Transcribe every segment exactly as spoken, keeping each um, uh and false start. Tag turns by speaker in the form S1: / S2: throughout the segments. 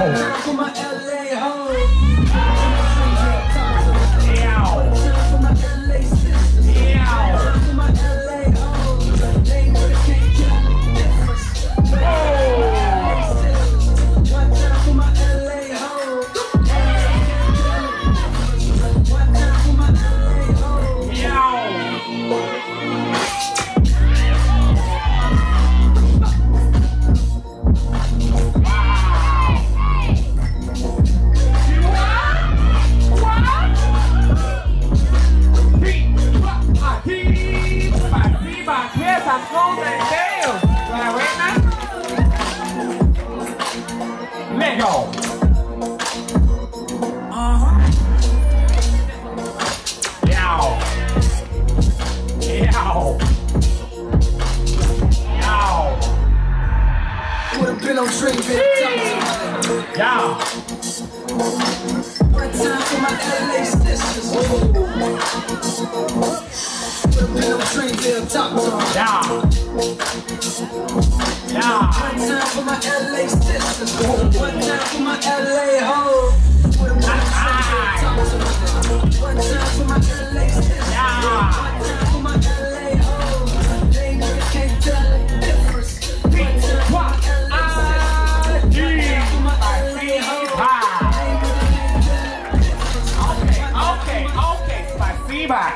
S1: Yeah. One time for my L A sisters. Yeah. Yeah. One time for my L A sisters. One time for my L A hoes. One time for my L A sisters. Yeah. One time for my L A hoes. They niggas can't tell the difference. One time for my L A sisters. One time for my L A hoes.
S2: Okay, okay, спасибо.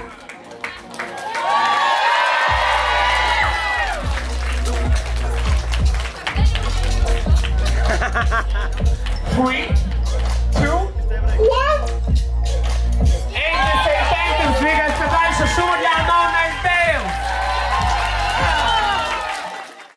S2: Three, two,